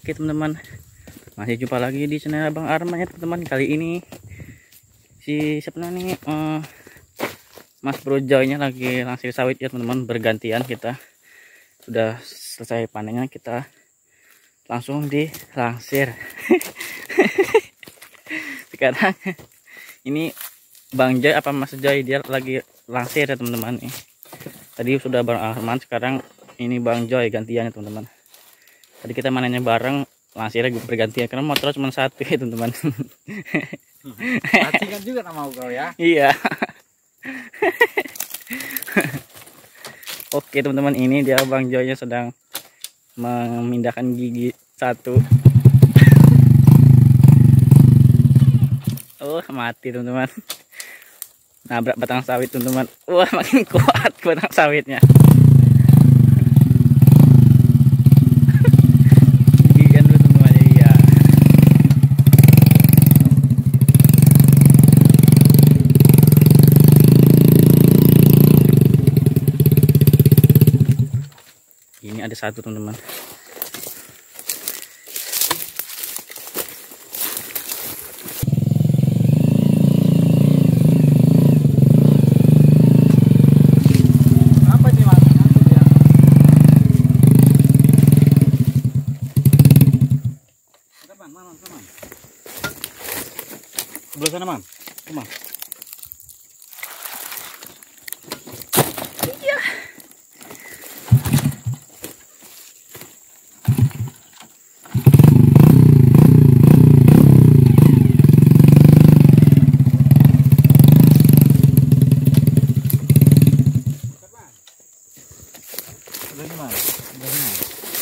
Oke teman-teman, masih jumpa lagi di channel Abang Arman ya teman-teman. Kali ini si siapa nih Mas Bro Joy nya lagi langsir sawit ya teman-teman. Bergantian, kita sudah selesai panennya, kita langsung dilangsir. Sekarang ini Bang Joy apa Mas Joy, dia lagi langsir ya teman-teman nih. Tadi sudah Bang Arman, sekarang ini Bang Joy gantian ya teman-teman. Tadi kita manennya bareng, langsirnya bergantian karena motor cuma satu ya teman-teman. Pacingan juga nama kau ya. Iya. Oke teman-teman, ini dia Bang Joy nya sedang memindahkan gigi satu. Oh, mati teman-teman. Nabrak batang sawit teman-teman. Wah, makin kuat batang sawitnya. Gigikan dulu teman-teman, iya. Ini ada satu teman-teman. Sebelah sana, Man. Come on. Iya. Sebelah ni, Man. Sebelah ni.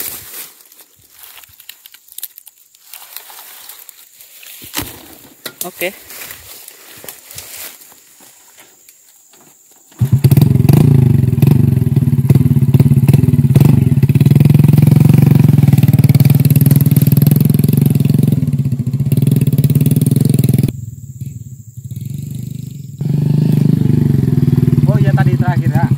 Oke. Oh iya, tadi terakhir ya.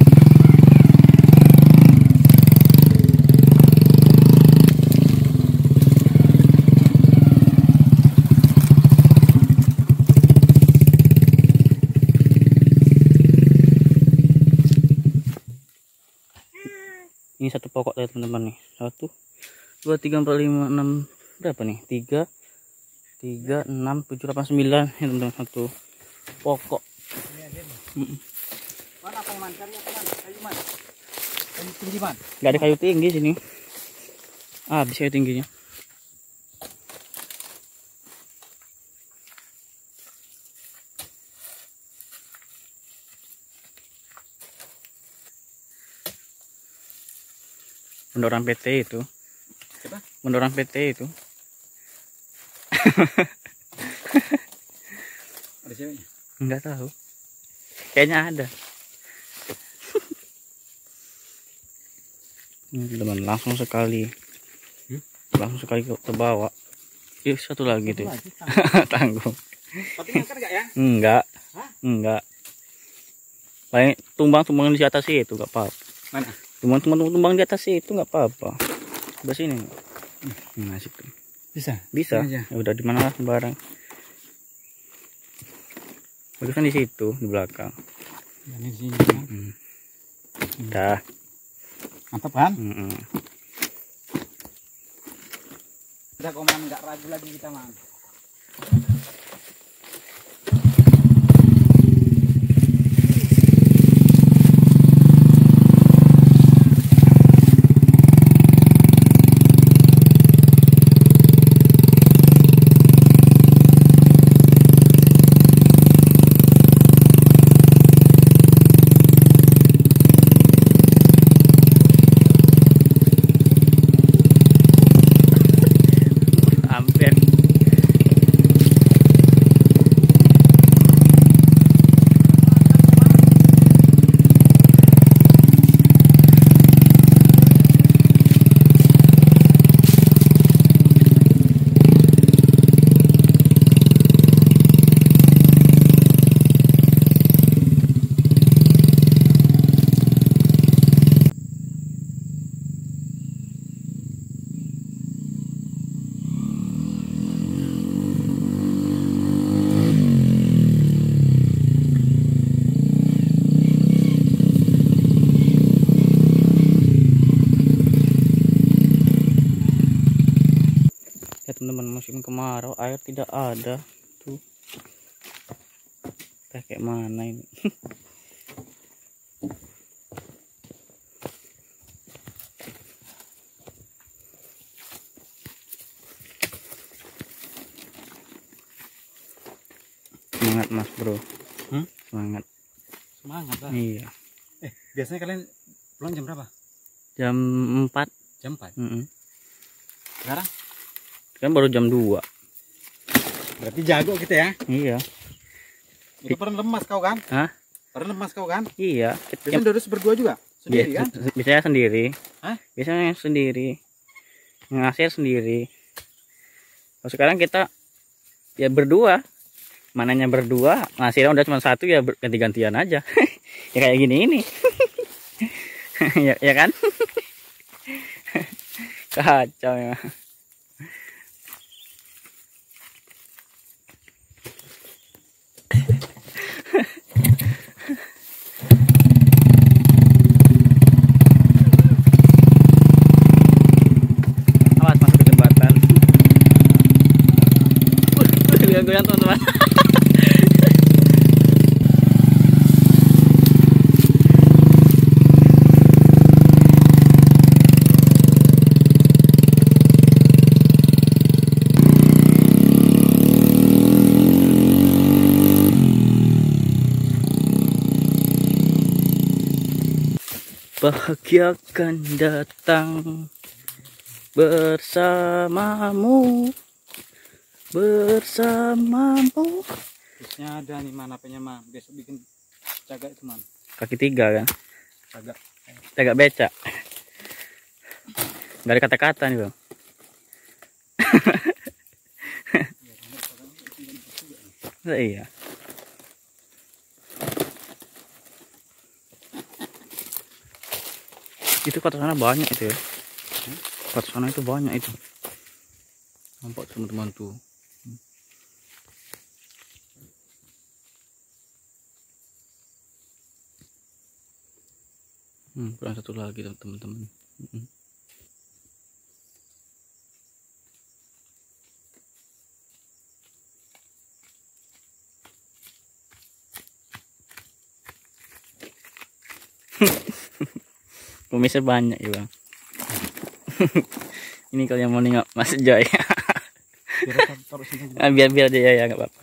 Ini satu pokok ya teman-teman nih. 1, 2, 3, 4, 5, 6. Berapa nih? 3, 6, 7, 8, 9 ya teman-teman, satu pokok. Man, apa Man? Cari apa, Man? Kayu, Man. Kayu tinggi, Man. Gak ada kayu tinggi sini. Habis kayu tingginya. Mendorong PT itu. Siapa? Mendorong PT itu. Ada ceweknya? Enggak tahu. Kayaknya ada. Teman, langsung sekali. Langsung sekali ke bawah. Ih, satu lagi tuh. Tanggung. Tapi ngangkat enggak ya? Enggak. Hah? Enggak. Paling tumbang di atas itu enggak apa-apa. Mana? Tumbang di atas itu enggak apa-apa. Sebelah sini. Asik tuh. Bisa? Bisa. Ini aja. Ya udah, di mana lah barang. Bagus kan di situ, di belakang. Ya, ini di sini, Man. Dah. Mantap kan? Mm-mm. Udah kok, Man, enggak ragu lagi kita, Man. Hampir teman-teman, musim kemarau air tidak ada tuh. Kayak mana ini? Semangat Mas Bro. Semangat. Semangat lah. Iya. Biasanya kalian pulang jam berapa? Jam 4. Jam 4. Sekarang? Sekarang Kan baru jam 2. berarti jago kita ya. Iya. Itu pernah lemas kau kan? Hah? Pernah lemas kau kan? Iya. Biasanya terus berdua juga? Sendiri kan? Biasanya sendiri. Hah? Biasanya sendiri. Ngasir sendiri. Kalau sekarang kita ya berdua. Mananya berdua, ngasirnya udah cuma satu ya ganti-gantian aja. Ya kayak gini ini. ya kan? Kacau ya. Awas masuk ke jembatan. Goyang-goyang teman-teman. Bahagia akan datang bersamamu, bersamamu. Terusnya ada nih mana apanya mah. Besok bikin cagak itu man. Kaki 3 kan? Cagak. Cagak becak. Gak ada kata-kata nih bang. Iya. Itu ke atas sana banyak itu ya. Ke atas sana itu banyak itu. Nampak teman-teman tuh. Kurang satu lagi teman-teman. Kumisnya banyak ya bang. Ini kalau yang mau nengok Mas Joy. biar dia ya nggak apa-apa.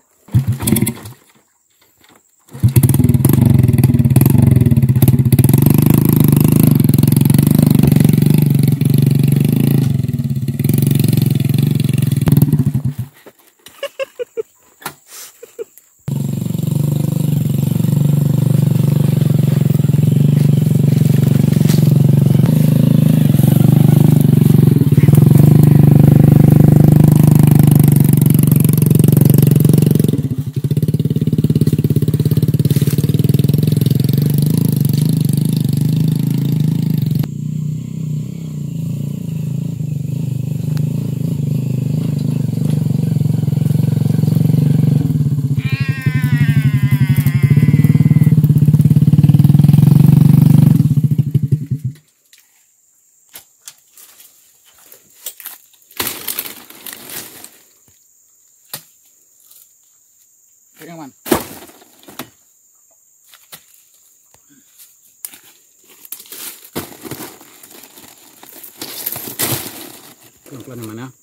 Pegang man. Pelan-pelan yang mana?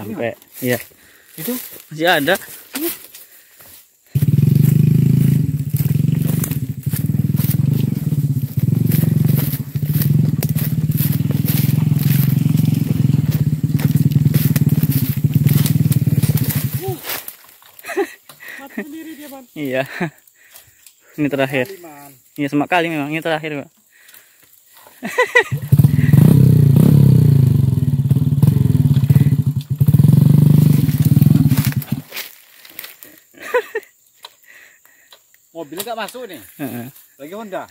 sampai ya Itu masih ada. mati sendiri dia, Man. Iya. Ini terakhir. Kali, Man. Iya, sama kali memang ini terakhir, Pak. Mobilnya nggak masuk nih. Heeh. Lagi Honda.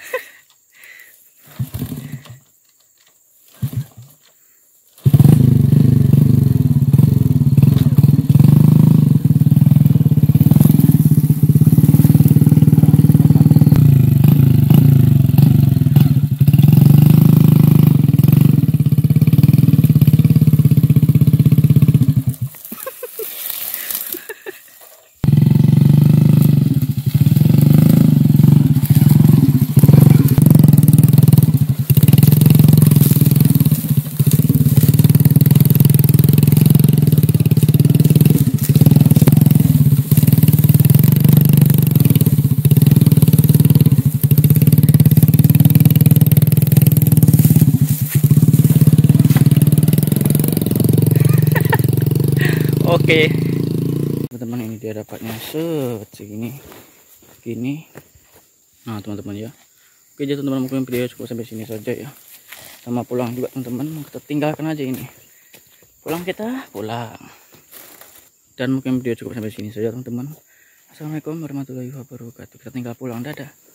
Oke, teman-teman, ini dia dapatnya segini gini. Nah teman-teman ya, oke jadi teman-teman, mungkin video cukup sampai sini saja ya, sama pulang juga teman-teman. Kita tinggalkan aja ini, pulang dan mungkin video cukup sampai sini saja teman-teman. Assalamualaikum warahmatullahi wabarakatuh. Kita tinggal pulang, dadah.